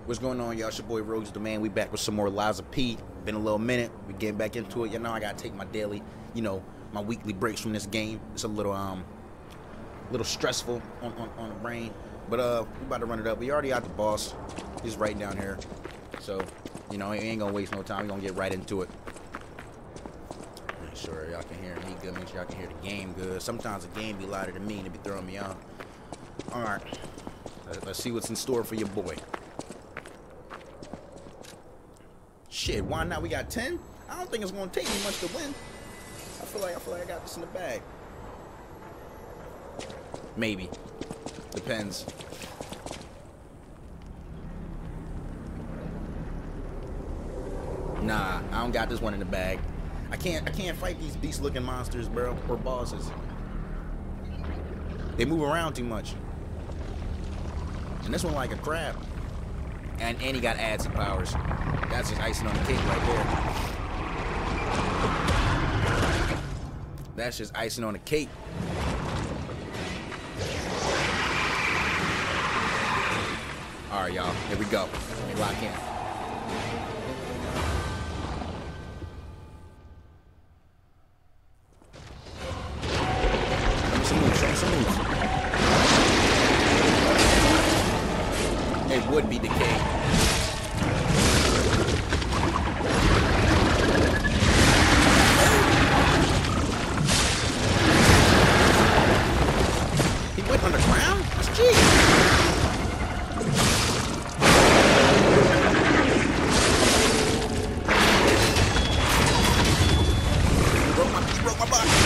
What's going on, y'all? It's your boy Rogues the Man. We back with some more Lies of P. Been a little minute. We getting back into it. You know, I gotta take my daily, my weekly breaks from this game. It's a little stressful on the brain. But we about to run it up. We already got the boss. He's right down here. So, he ain't gonna waste no time. We gonna get right into it. Make sure y'all can hear me good. Make sure y'all can hear the game good. Sometimes the game be louder than me and it be throwing me off. Alright. Let's see what's in store for your boy. Shit, why not? We got 10? I don't think it's gonna take me much to win. I feel like I got this in the bag. Maybe. Depends. Nah, I don't got this one in the bag. I can't fight these beast-looking monsters, bro, or bosses. They move around too much. And this one like a crab. And he got ads and powers. That's just icing on the cake right there. That's just icing on the cake. Alright, y'all. Here we go. Let me lock in. Show me some moves. It would be decay. He went underground? That's cheap. He broke my body.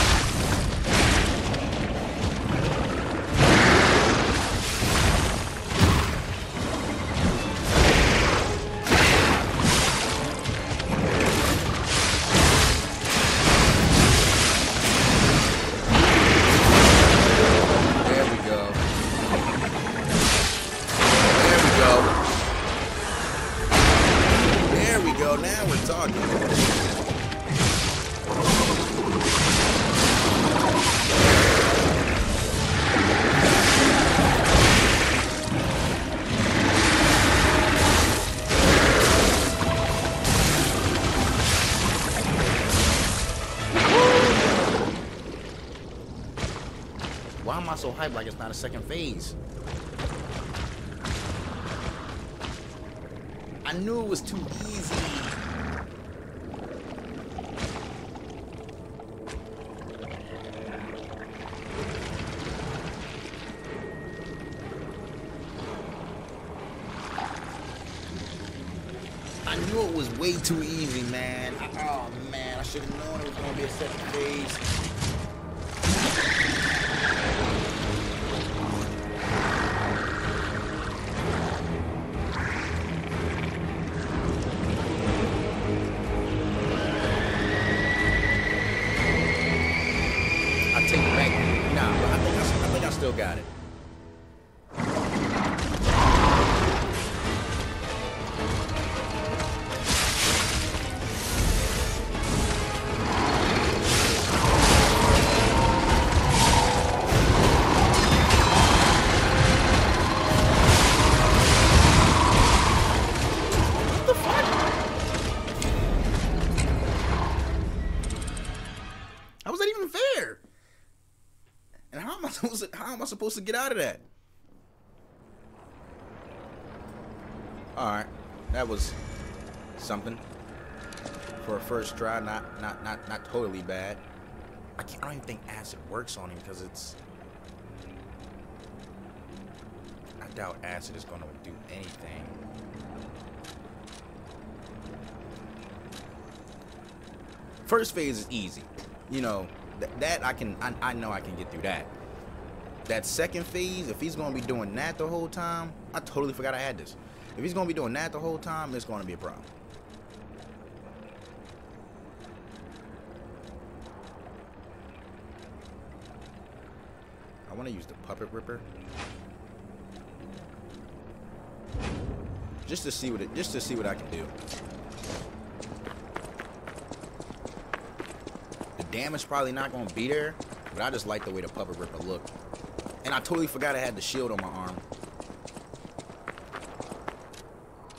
Now we're talking. Why am I so hyped like it's not a second phase? I knew it was too easy. I knew it was way too easy, man. Oh, man. I should have known it was going to be a second phase. Take it back. Nah, but I think I still got it. What the fuck? How was that even fair? And how am I supposed to get out of that? Alright. That was something. For a first try, not totally bad. I don't even think acid works on him because it's, I doubt acid is gonna do anything. First phase is easy. That I know I can get through that. That second phase, if he's gonna be doing that the whole time, I totally forgot I had this. If he's gonna be doing that the whole time, it's gonna be a problem. I wanna use the Puppet Ripper. Just to see what I can do. Damage probably not gonna be there, but I just like the way the Puppet Ripper looked. And I totally forgot I had the shield on my arm.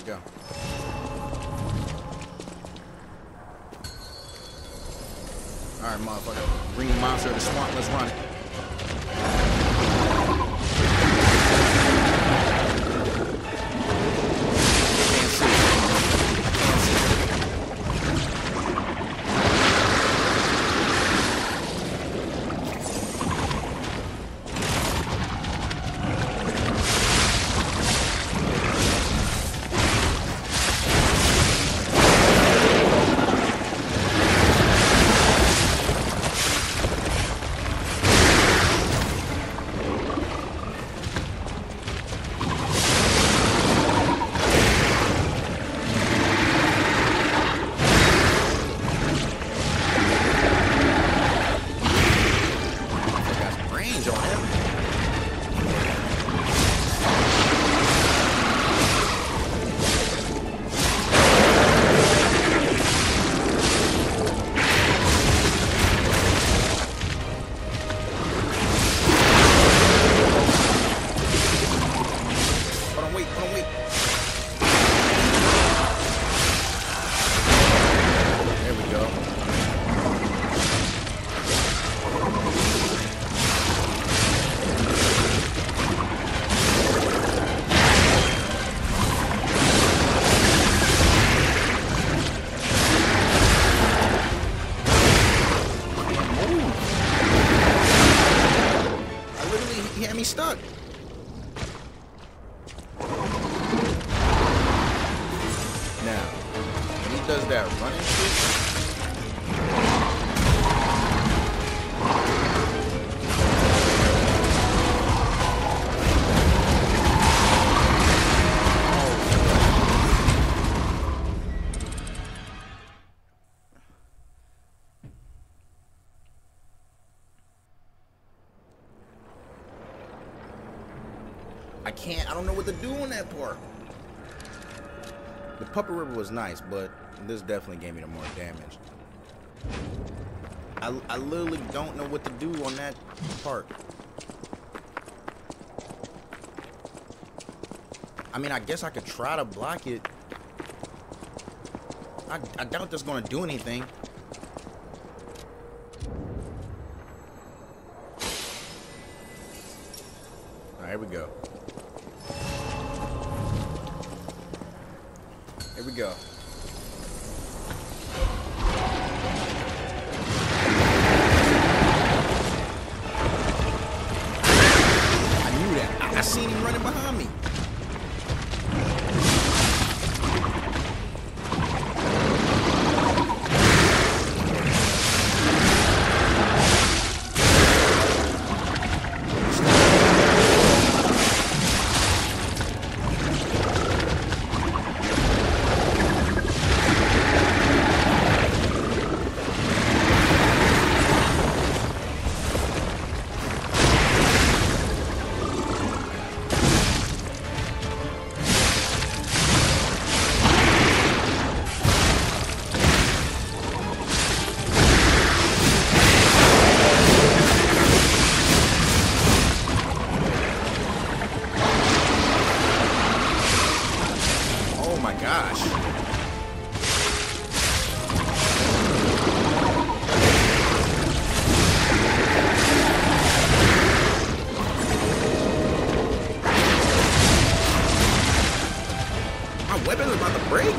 go. All right, motherfucker. Green monster of the swamp. Let's run it. Stuck. Now, when he does that running shit, I don't know what to do on that part. The Puppet River was nice, but this definitely gave me the more damage. I literally don't know what to do on that part. I mean, I guess I could try to block it. I doubt that's gonna do anything. All right, here we go. Here we go. I knew that. I seen him running behind me. Weapons about to break.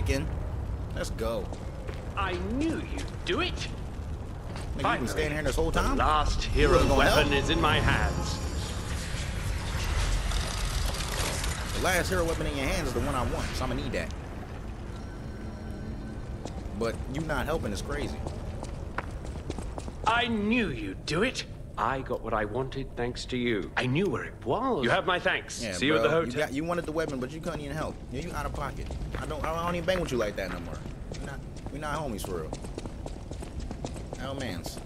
chicken. Let's go. I knew you'd do it. Nigga, you been standing here this whole The time? last hero wasn't gonna weapon help? is in my hands. The last hero weapon in your hands is the one I want, so I'm gonna need that. But you not helping is crazy. I knew you'd do it. I got what I wanted thanks to you. I knew where it was. You have my thanks. Yeah, See you at the bro, hotel. you wanted the weapon, but you couldn't even help. Yeah, you out of pocket. I don't even bang with you like that no more. We not homies for real. Hell mans.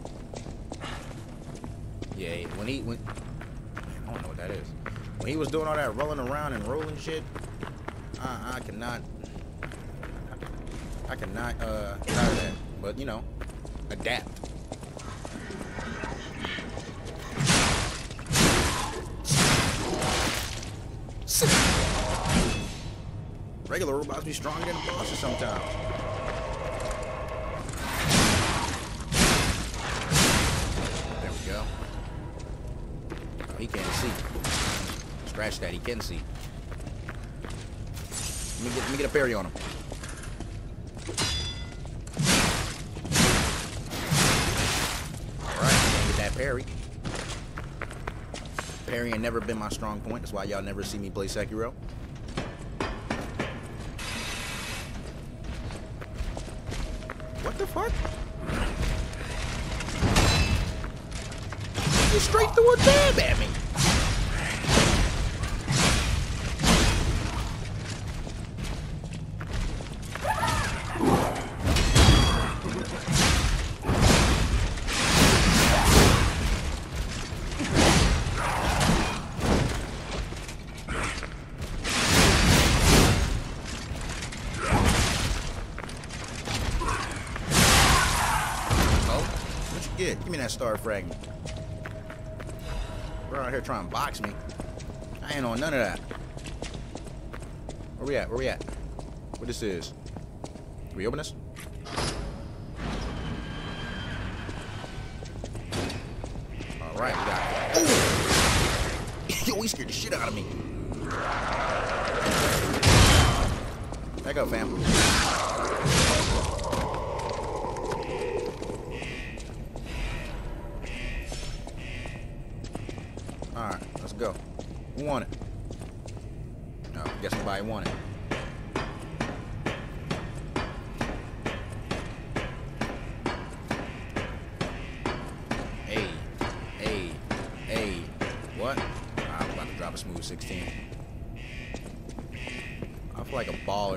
Yeah, when I don't know what that is. When he was doing all that rolling around and rolling shit, I cannot get out of that. But you know, adapt. Regular robots be stronger than the bosses sometimes. There we go. Oh, he can't see. Scratch that, he can see. Let me get a parry on him. Alright, get that parry. Parry ain't never been my strong point. That's why y'all never see me play Sekiro. What the fuck? You straight threw a jab at me. Give me that star fragment. Bro out here trying to box me. I ain't on none of that. Where we at? Where we at? What this is? Can we open this? Alright, we got it. Ooh! Yo, he scared the shit out of me. Back up, fam. Alright, let's go. Who won it? No, guess nobody won it. Hey. What? I'm about to drop a smooth 16. I feel like a baller.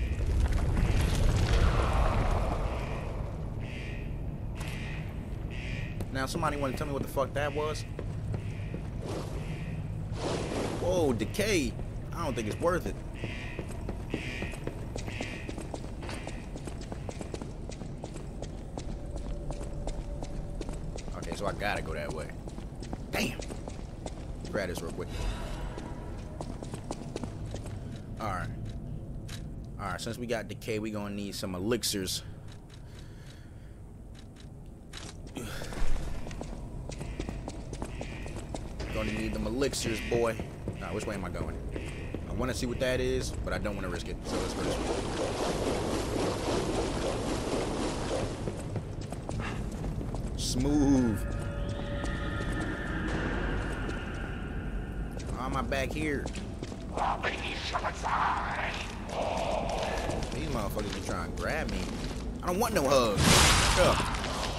Now, somebody want to tell me what the fuck that was? Whoa, decay. I don't think it's worth it. Okay, so I gotta go that way. Damn. Grab this real quick. Alright. Alright, since we got decay, we gonna need some elixirs. Gonna need them elixirs, boy. Nah, which way am I going? I want to see what that is, but I don't want to risk it. So let's go this way. Smooth. Why am I back here? These motherfuckers be trying to grab me. I don't want no hugs. Shut up.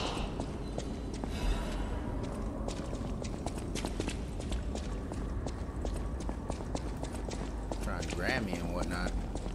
Grab me and whatnot.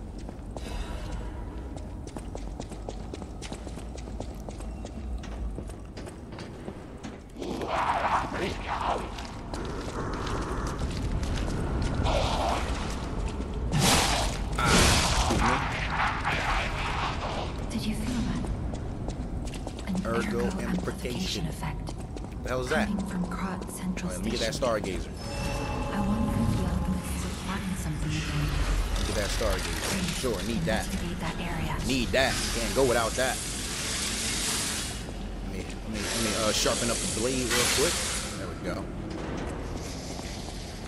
Did you feel that? An Ergo amplification effect. What the hell is that? Coming from Krat Central Let me get that Station. stargazer. I wonder if the alchemists have plotted something again. Look at that stargazer. Sure, need that. Investigate that area. Need that. Can't go without that. Let me sharpen up the blade real quick. There we go.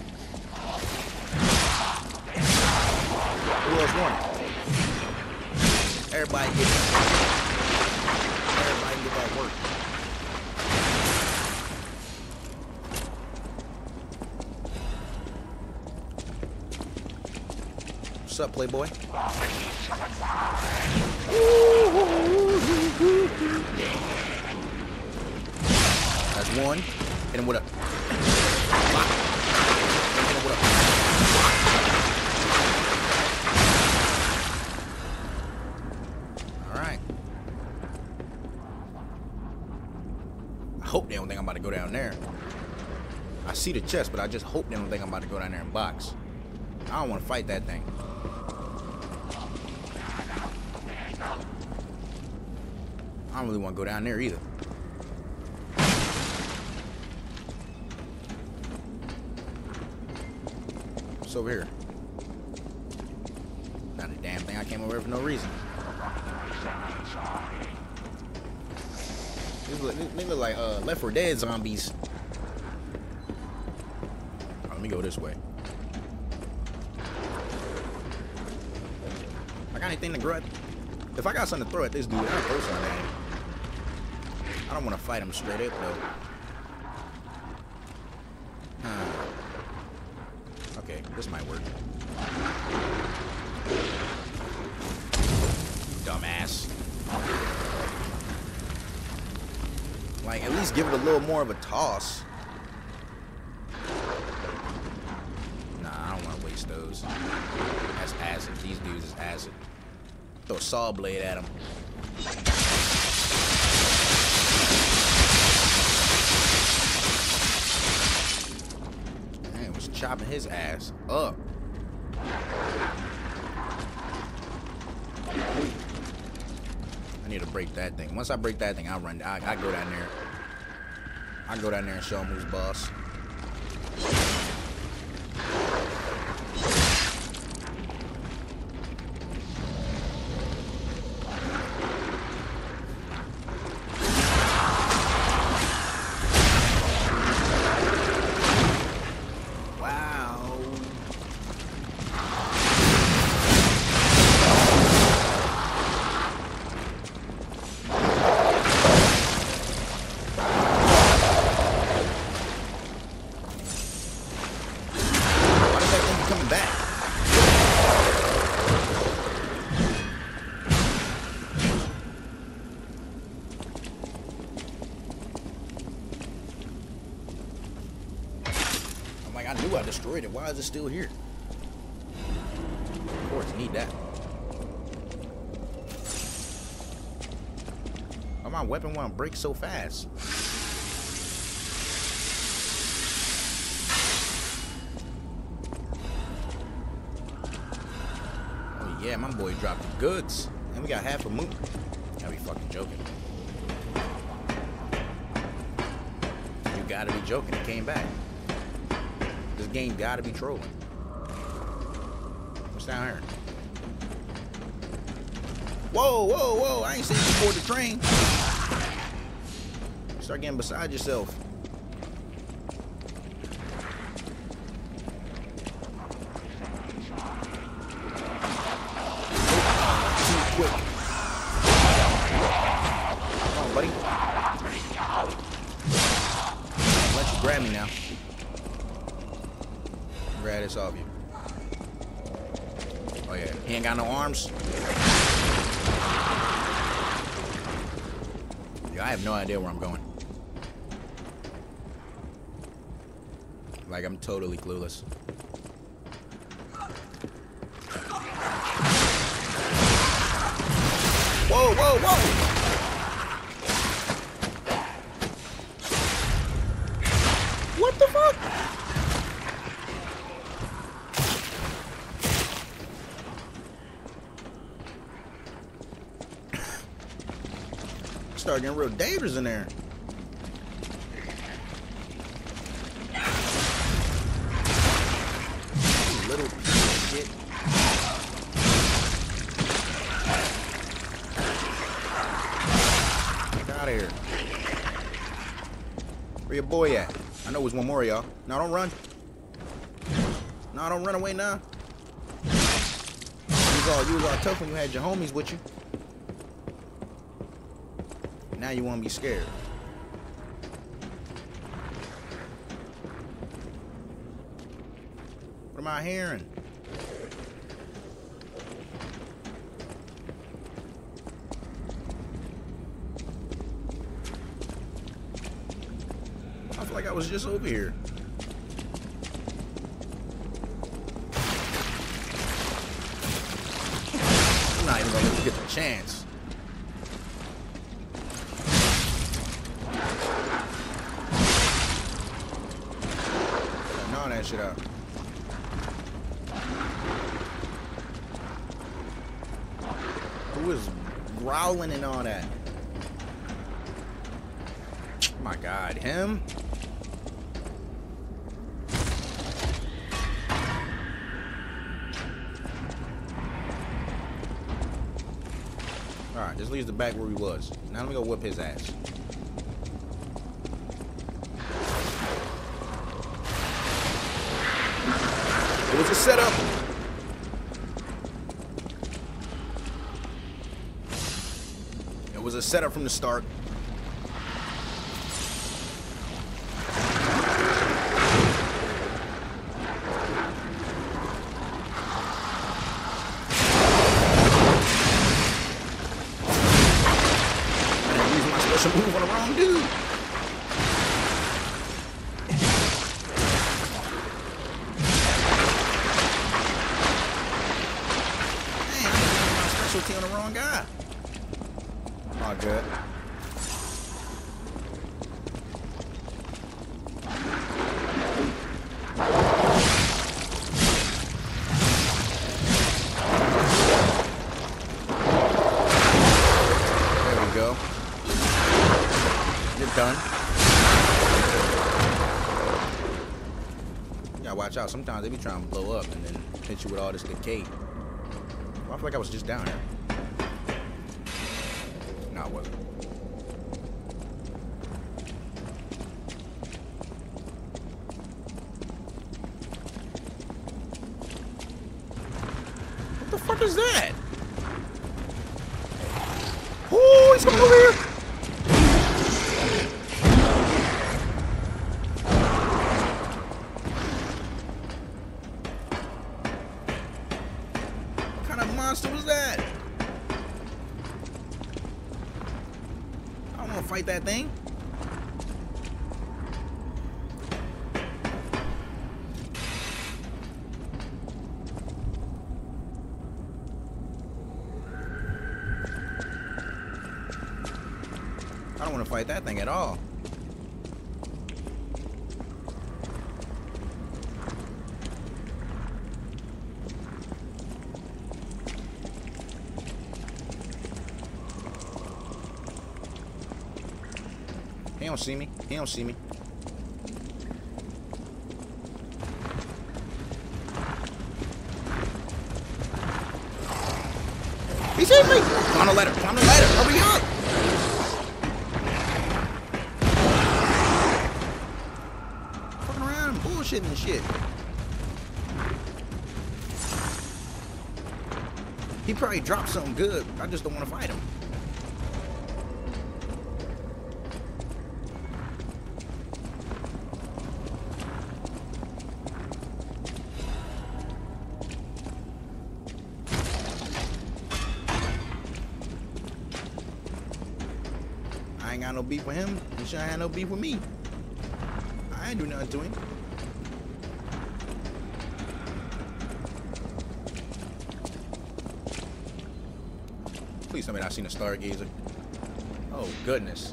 Who else won it? Everybody get that work. What's up, Playboy? That's one. Hit him with a. Hit him with a. All right. I hope they don't think I'm about to go down there. I see the chest, but I just hope they don't think I'm about to go down there and box. I don't want to fight that thing. I don't really want to go down there either. What's over here? Not a damn thing. I came over here for no reason. They look like Left 4 Dead zombies. Oh, let me go this way. I got anything to throw at? If I got something to throw at this dude, I'll throw something at him. I don't want to fight him straight up though. Okay, this might work. Dumbass. Like, at least give it a little more of a toss. Nah, I don't want to waste those. That's acid. These dudes is acid. Throw a saw blade at him. Man, was chopping his ass up. I need to break that thing. Once I break that thing, I'll run. I go down there. I go down there and show him who's boss. I knew I destroyed it. Why is it still here? Of course, need that. Why my weapon want to break so fast? Oh yeah, my boy dropped the goods. And we got half a moon. Gotta be fucking joking. You gotta be joking. It came back. This game gotta be trolling. What's down here? Whoa, whoa, whoa! I ain't seen you board the train. Start getting beside yourself. Too quick. Come on, buddy. I'll let you grab me now. Grab this off you. Oh yeah, he ain't got no arms. Yeah, I have no idea where I'm going. Like, I'm totally clueless. Whoa, whoa, whoa! What the fuck? Start getting real dangerous in there. You little piece of shit. Get out of here. Where your boy at? I know there's one more of y'all. No, don't run. No, don't run away now. You was all tough when you had your homies with you. Now you want to be scared. What am I hearing? I feel like I was just over here. I'm not even gonna let you get the chance. Gnaw that shit out. Who is growling and all that? Oh my God, him? Alright, this leads to back where he was. Now let me go whip his ass. It was a setup. It was a setup from the start. Move on the wrong dude. Man, I'm using my specialty on the wrong guy. All good. There we go. You're done. You gotta watch out. Sometimes they be trying to blow up and then hit you with all this decay. Well, I feel like I was just down here. No, I wasn't. What the fuck is that? Oh, he's coming over here. Monster was that? I don't want to fight that thing. I don't want to fight that thing at all. He don't see me. He don't see me. He's hitting me! Climb the ladder! Climb the ladder! Hurry up! Fucking around and bullshitting and shit. He probably dropped something good. I just don't want to fight him. I ain't got no beef with him. He shouldn't have no beef with me. I ain't do nothing to him. Please tell me I seen a stargazer. Oh goodness.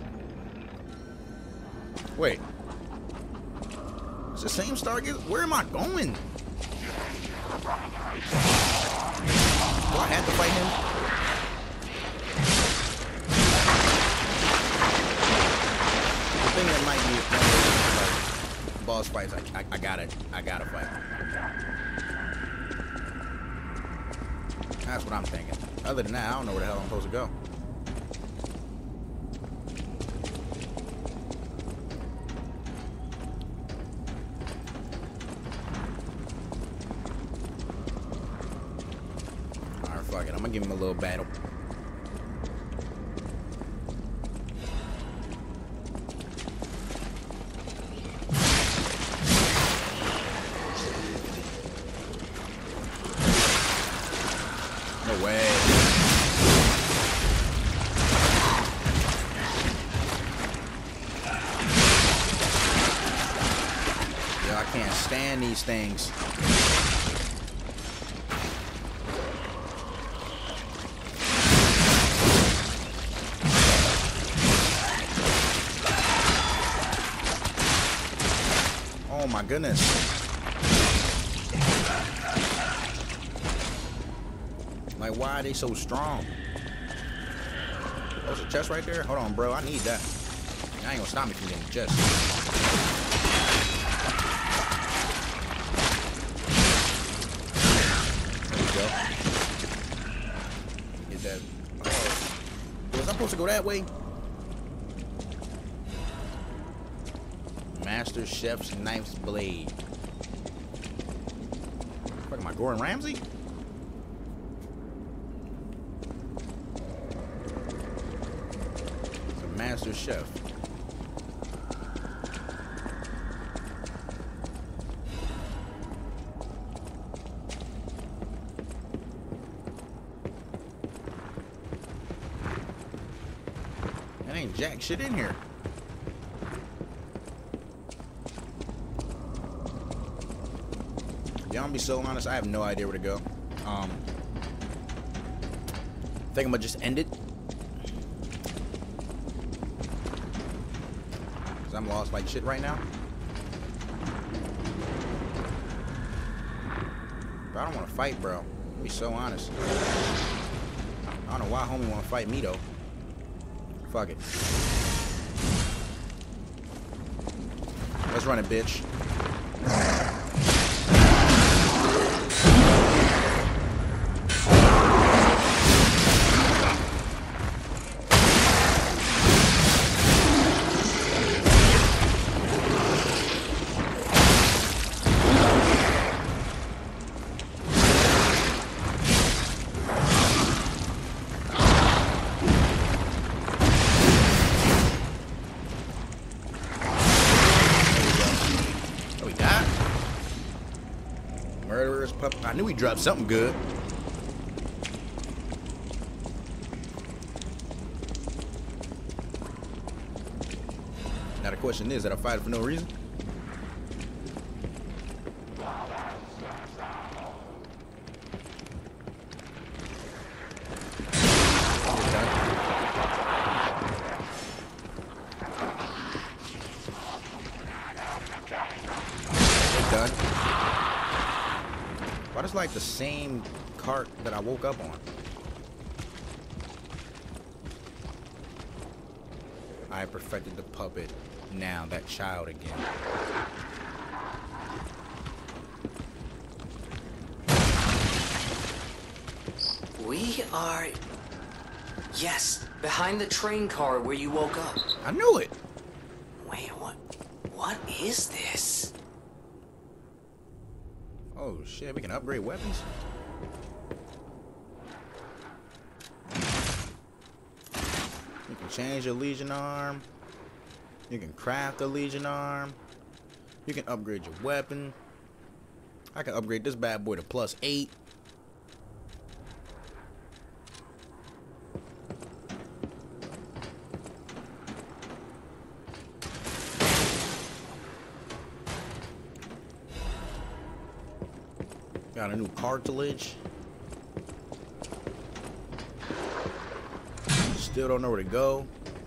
Wait. It's the same stargazer? Where am I going? Do I have to fight him? That might be like boss fights. I gotta fight. That's what I'm thinking. Other than that, I don't know where the hell I'm supposed to go. Alright, fuck it. I'm gonna give him a little battle. Can't stand these things. Oh my goodness. Like, why are they so strong? Oh, there's a chest right there? Hold on, bro. I need that. That ain't gonna stop me from getting the chest. There we go. Get that. Oh. Was I supposed to go that way? Master Chef's Knife's Blade. Fuck, am I Gordon Ramsay? It's a Master Chef. That ain't jack shit in here. Yeah, I'm gonna be so honest, I have no idea where to go. I think I'm gonna just end it. Cause I'm lost like shit right now. But I don't wanna fight, bro. I'll be so honest. I don't know why homie wanna fight me though. Fuck it. Let's run it, bitch. I knew he dropped something good. Now the question is, did I fight for no reason? Done. Why does like the same cart that I woke up on? I perfected the puppet. Now that child again. We are... Yes, behind the train car where you woke up. I knew it. Wait, what is this? Oh shit, we can upgrade weapons? You can change your Legion arm. You can craft a Legion arm. You can upgrade your weapon. I can upgrade this bad boy to +8. Got a new cartilage. Still don't know where to go.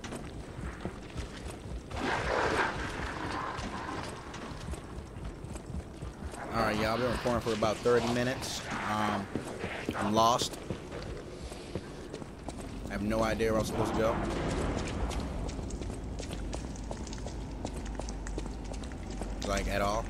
Alright, y'all, I've been recording for about 30 minutes. I'm lost. I have no idea where I'm supposed to go. Like, at all.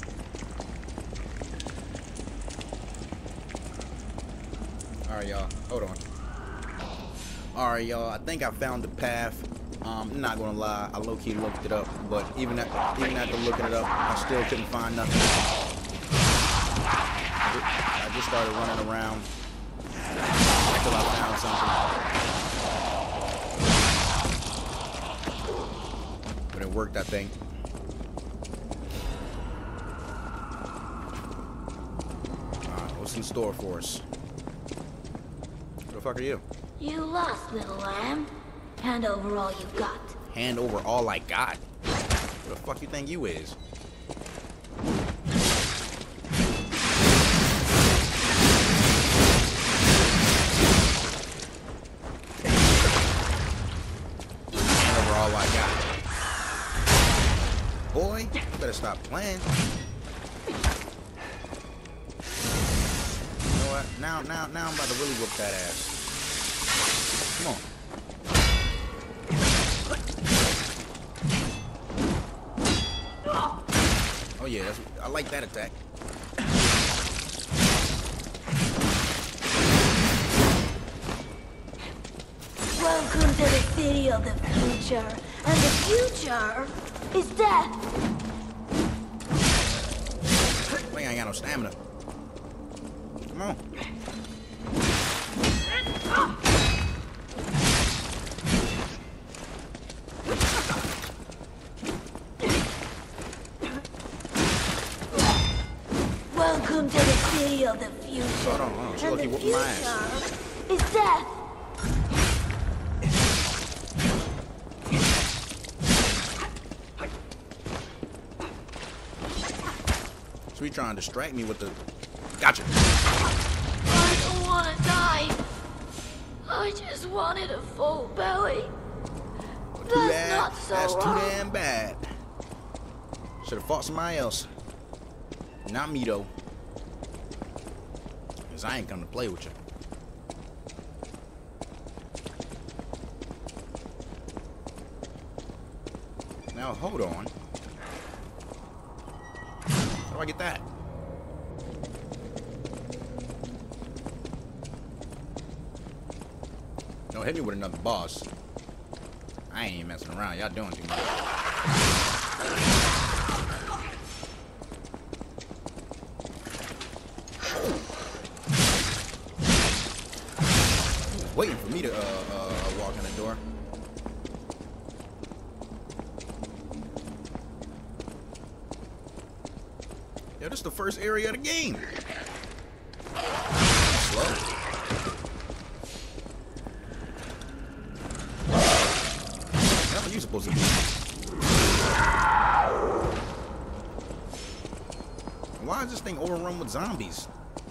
Alright, y'all. Hold on. Alright, y'all. I think I found the path. I'm not gonna lie. I low-key looked it up, but even after looking it up, I still couldn't find nothing. I just started running around until I found something. But it worked, I think. What's in store for us? Who the fuck are you? You lost, little lamb. Hand over all you've got. Hand over all I got? Who the fuck you think you is? better stop playing. You know what? Now I'm about to really whoop that ass. Come on. Oh yeah, I like that attack. Welcome to the city of the future, and the future is death. I ain't got no stamina. Come on. Welcome to the city of the future, Hold on. She and lucky the whooping my future ass. is death. So he trying to distract me with the... Gotcha. I don't want to die. I just wanted a full belly. That's not so That's wrong. too damn bad. Should have fought somebody else. Not me, though. Because I ain't come to play with you. Now, hold on. How do I get that? Don't hit me with another boss. I ain't even messing around. Y'all doing too much. Waiting for me to walk in the door. Yo, this is the first area of the game. Slow. How are you supposed to be? Why is this thing overrun with zombies?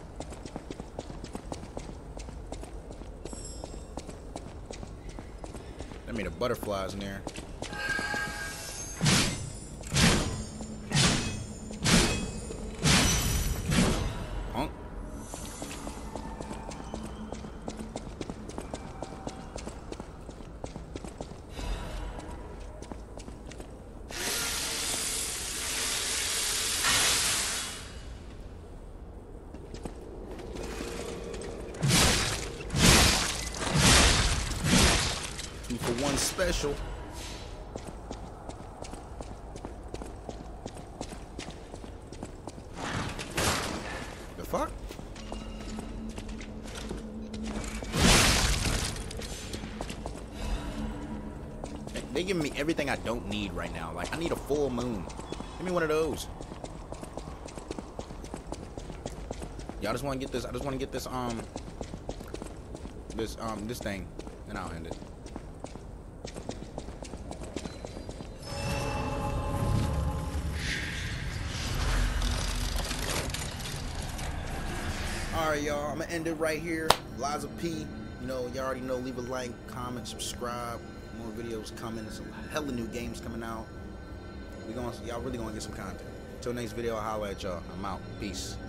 That made a butterflies in there. Honk. For one special. The fuck? They giving me everything I don't need right now. Like, I need a full moon. Give me one of those. Y'all just want to get this. I just want to get this this thing, and I'll end it. Alright, y'all, I'm gonna end it right here. Liza P, you know, y'all already know, leave a like, comment, subscribe. More videos coming. There's a hella new games coming out. Y'all really gonna get some content. Until next video, I'll holler at y'all. I'm out. Peace.